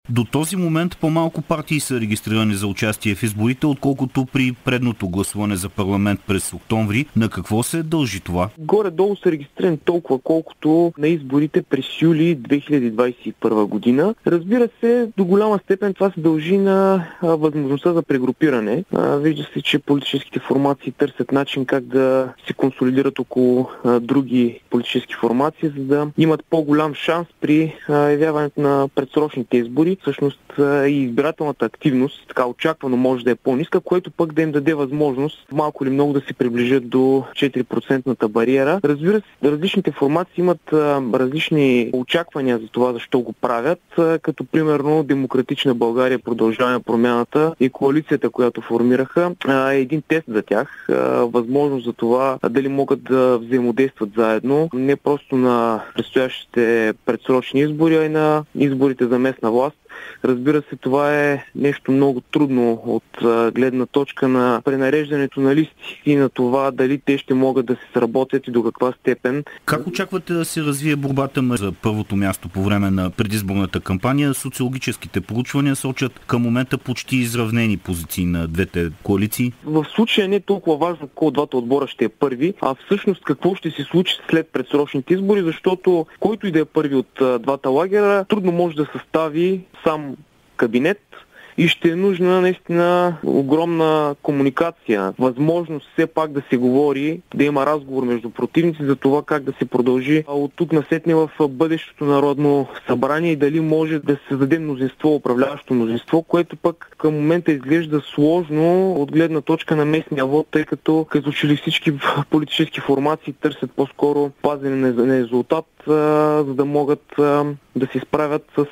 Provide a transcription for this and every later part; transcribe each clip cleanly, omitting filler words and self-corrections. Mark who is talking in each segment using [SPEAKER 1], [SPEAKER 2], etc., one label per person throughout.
[SPEAKER 1] До този момент по-малко партии са регистрирани за участие в изборите, отколкото при предното гласуване за парламент през октомври. На какво се дължи това?
[SPEAKER 2] Горе-долу са регистрирани толкова, колкото на изборите през юли 2021 година. Разбира се, до голяма степен това се дължи на възможността за прегрупиране. Вижда се, че политическите формации търсят начин как да се консолидират около други политически формации, за да имат по-голям шанс при явяването на предсрочните избори. Всъщност и избирателната активност, така очаквано, може да е по-ниска, което пък да им даде възможност малко или много да се приближат до 4% бариера. Разбира се, различните формации имат различни очаквания за това, защо го правят, като примерно Демократична България, Продължаваме промяната и коалицията, която формираха, е един тест за тях. Възможност за това дали могат да взаимодействат заедно, не просто на предстоящите предсрочни избори, а и на изборите за местна власт. Разбира се, това е нещо много трудно от гледна точка на пренареждането на листи и на това дали те ще могат да се сработят и до каква степен.
[SPEAKER 1] Как очаквате да се развие борбата за първото място по време на предизборната кампания? Социологическите проучвания сочат към момента почти изравнени позиции на двете коалиции.
[SPEAKER 2] В случая не е толкова важно кой от двата отбора ще е първи, а всъщност какво ще се случи след предсрочните избори, защото който и да е първи от двата лагера, трудно може да състави сам кабинет и ще е нужна наистина огромна комуникация. Възможност все пак да се говори, да има разговор между противници за това как да се продължи от тук насетне в бъдещото народно събрание и дали може да се създаде мнозинство, управляващо мнозинство, което пък към момента изглежда сложно от гледна точка на местния вод, тъй като че ли всички политически формации търсят по-скоро пазене на резултат, за да могат да се справят с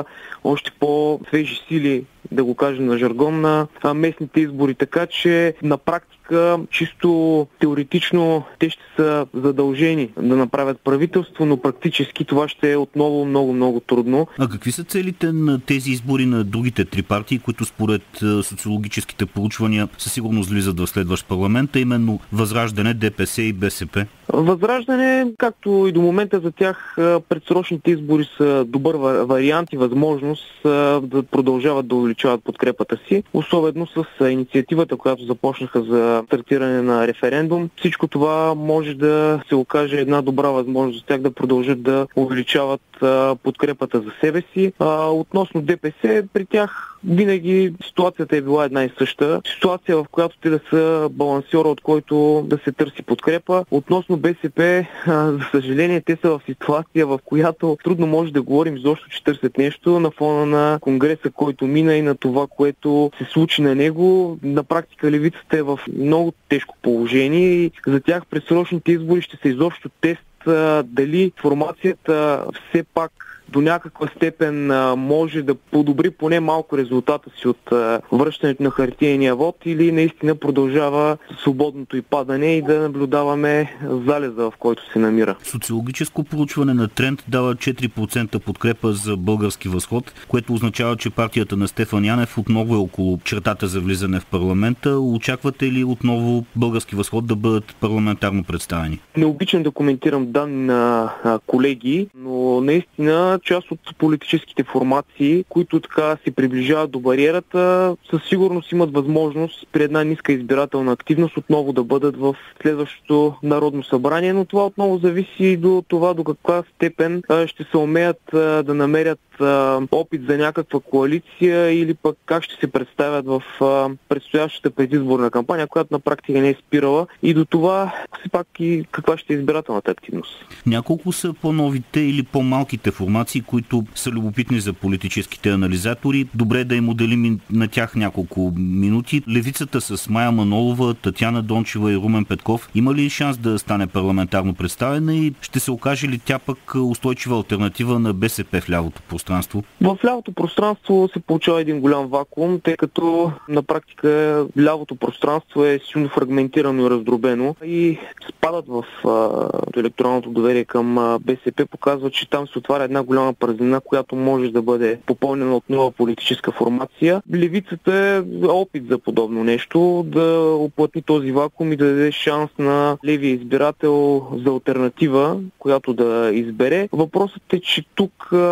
[SPEAKER 2] още по-свежи сили, да го кажем на жаргон, на местните избори. Така че на практика, чисто теоретично, те ще са задължени да направят правителство, но практически това ще е отново много трудно.
[SPEAKER 1] А какви са целите на тези избори на другите три партии, които според социологическите проучвания със сигурност влизат в следващ парламент, а именно Възраждане, ДПС и БСП?
[SPEAKER 2] Възраждане, както и до момента за тях, предсрочните избори са добър вариант и възможност да продължават да увеличават подкрепата си, особено с инициативата, която започнаха за стартиране на референдум. Всичко това може да се окаже една добра възможност за тях да продължат да увеличават подкрепата за себе си. Относно ДПС, при тях винаги ситуацията е била една и съща. Ситуация, в която те да са балансьора, от който да се търси подкрепа. Относно БСП, за съжаление, те са в ситуация, в която трудно може да говорим изобщо, че търсят нещо на фона на Конгреса, който мина и на това, което се случи на него. На практика левицата е в много тежко положение и за тях предсрочните избори ще са изобщо тест дали формацията все пак до някаква степен може да подобри поне малко резултата си от връщането на хартиения вод или наистина продължава свободното и падане и да наблюдаваме залеза, в който се намира.
[SPEAKER 1] Социологическо проучване на Тренд дава 4% подкрепа за Български възход, което означава, че партията на Стефан Янев отново е около чертата за влизане в парламента. Очаквате ли отново Български възход да бъдат парламентарно представени?
[SPEAKER 2] Не обичам да коментирам данни на колеги, но наистина част от политическите формации, които така се приближават до бариерата, със сигурност имат възможност при една ниска избирателна активност отново да бъдат в следващото Народно събрание, но това отново зависи и до това до каква степен ще се умеят да намерят опит за някаква коалиция или пък как ще се представят в предстоящата предизборна кампания, която на практика не е спирала и до това все пак и каква ще е избирателната активност.
[SPEAKER 1] Няколко са по-новите или по-малките формации, които са любопитни за политическите анализатори. Добре да им отделим на тях няколко минути. Левицата с Мая Манолова, Татяна Дончева и Румен Петков има ли шанс да стане парламентарно представена и ще се окаже ли тя пък устойчива алтернатива на БСП в лявото пространство?
[SPEAKER 2] В лявото пространство се получава един голям вакуум, тъй като на практика лявото пространство е силно фрагментирано и раздробено и спадат в електоралното доверие към БСП показва, че там се отваря една голяма празнина, която може да бъде попълнена от нова политическа формация. Левицата е опит за подобно нещо, да оплътни този вакуум и да даде шанс на левия избирател за алтернатива, която да избере. Въпросът е, че тук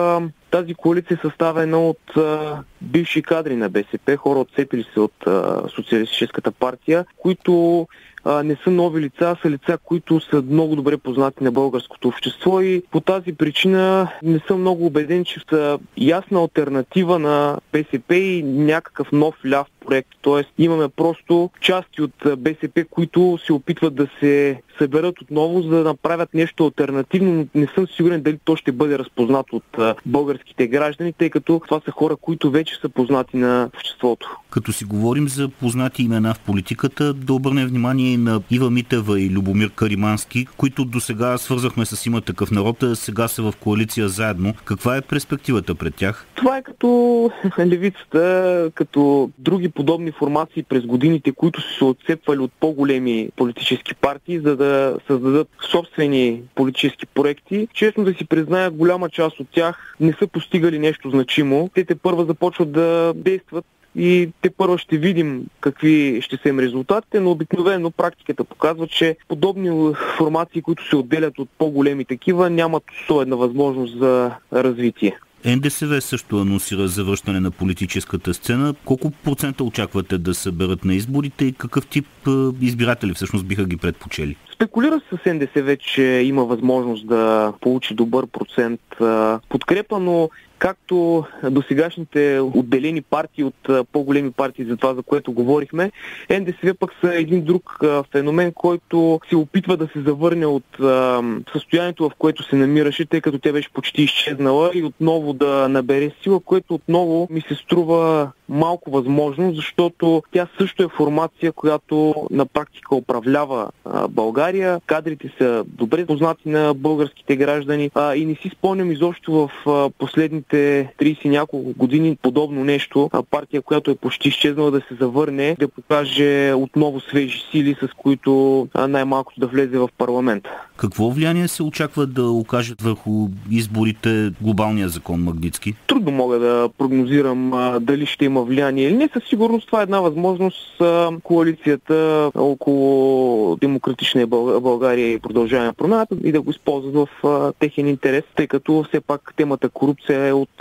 [SPEAKER 2] Тази коалиция е съставена от бивши кадри на БСП, хора отцепили се от Социалистическата партия, които не са нови лица, са лица, които са много добре познати на българското общество и по тази причина не съм много убеден, че са ясна алтернатива на БСП и някакъв нов ляв проект. Тоест имаме просто части от БСП, които се опитват да се съберат отново, за да направят нещо алтернативно, но не съм сигурен дали то ще бъде разпознато от българските граждани, тъй като това са хора, които вече са познати на обществото.
[SPEAKER 1] Като си говорим за познати имена в политиката, да обърнем внимание и на Ива Митева и Любомир Каримански, които досега свързахме с Има такъв народ, а сега са в коалиция заедно. Каква е перспективата пред тях?
[SPEAKER 2] Това е като левицата, като други подобни формации през годините, които са се отцепвали от по-големи политически партии, за да създадат собствени политически проекти. Честно да си призная, голяма част от тях не са постигали нещо значимо. Те тепърва започват да действат и тепърва ще видим какви ще са им резултатите, но обикновено практиката показва, че подобни формации, които се отделят от по-големи такива, нямат особена възможност за развитие.
[SPEAKER 1] НДСВ също анонсира завръщане на политическата сцена. Колко процента очаквате да съберат на изборите и какъв тип избиратели всъщност биха ги предпочели?
[SPEAKER 2] Спекулира се с НДСВ, че има възможност да получи добър процент подкрепа, но както досегашните отделени партии от по-големи партии за това, за което говорихме, НДСВ пък са един друг феномен, който се опитва да се завърне от състоянието, в което се намираше, тъй като тя беше почти изчезнала и отново да набере сила, което отново ми се струва малко възможно, защото тя също е формация, която на практика управлява България. Кадрите са добре познати на българските граждани и не си спомням изобщо в последните 30 няколко години подобно нещо. Партия, която е почти изчезнала, да се завърне, да покаже отново свежи сили, с които най-малкото да влезе в парламента.
[SPEAKER 1] Какво влияние се очаква да окажат върху изборите глобалния закон Магнитски?
[SPEAKER 2] Трудно мога да прогнозирам дали ще има влияние или не. Със сигурност това е една възможност коалицията около Демократична България и Продължаване промяната и да го използват в техен интерес, тъй като все пак темата корупция е от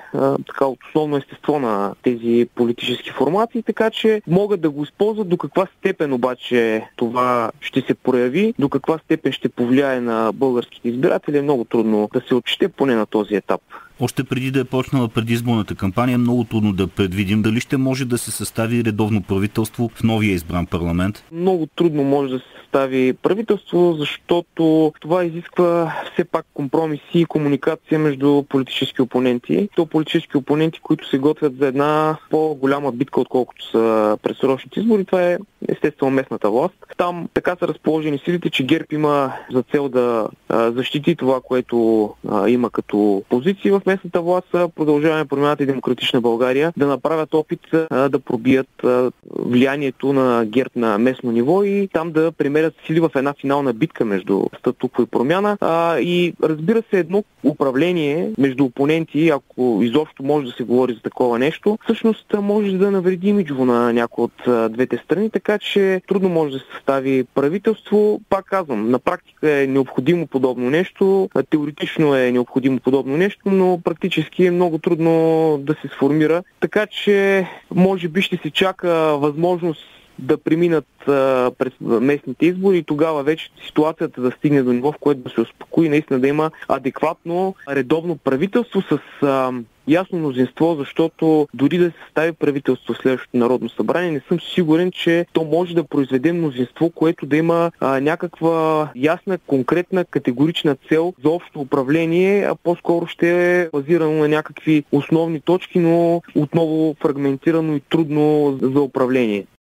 [SPEAKER 2] основно естество на тези политически формации, така че могат да го използват. До каква степен обаче това ще се прояви, до каква степен ще повлияе на българските избиратели, е много трудно да се отчете, поне на този етап.
[SPEAKER 1] Още преди да е почнала предизборната кампания, е много трудно да предвидим дали ще може да се състави редовно правителство в новия избран парламент.
[SPEAKER 2] Много трудно може да се състави правителство, защото това изисква все пак компромиси и комуникация между политически опоненти. То политически опоненти, които се готвят за една по-голяма битка, отколкото са предсрочните избори. Това е естествено местната власт. Там така са разположени силите, че ГЕРБ има за цел да защити това, което има като позиции в местната власт. Продължаваме промяната и Демократична България да направят опит да пробият влиянието на ГЕРБ на местно ниво и там да премерят сили в една финална битка между статукво и промяна. И разбира се, едно управление между опоненти, ако изобщо може да се говори за такова нещо, всъщност може да навреди имиджово на някои от двете страни, така че трудно може да се състави правителство. Пак казвам, на практика е необходимо подобно нещо, теоретично е необходимо подобно нещо, но практически е много трудно да се сформира. Така че може би ще се чака възможност да преминат през местните избори и тогава вече ситуацията да стигне до ниво, в което да се успокои, наистина да има адекватно редовно правителство с ясно мнозинство, защото дори да се състави правителство в следващото Народно събрание, не съм сигурен, че то може да произведе мнозинство, което да има някаква ясна, конкретна, категорична цел за общо управление, а по-скоро ще е базирано на някакви основни точки, но отново фрагментирано и трудно за управление.